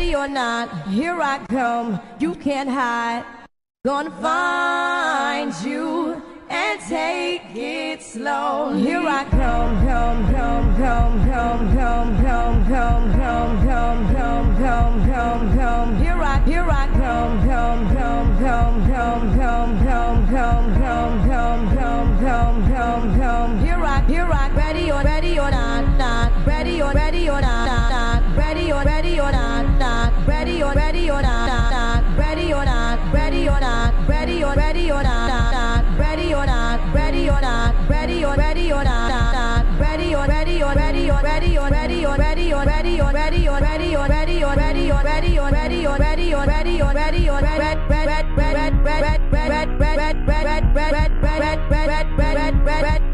ready or not, here I come, you can't hide. Gonna find you and take it slow. Here I come, come, come, come, come, come, come, come, come, come, come, come, come, come. Here I come, come, come, come, come, come, come, come, come, come, come, come, come. Here I, ready or not, not ready or not, not ready or not, not ready or not, not ready or not, ready or not, ready or not, ready or not, ready or not, ready or not, ready or not, ready or ready or ready or ready or ready or ready or ready or ready or ready or ready or ready or ready or ready or ready or ready or ready or red red red red red red red red red red red red red red red red red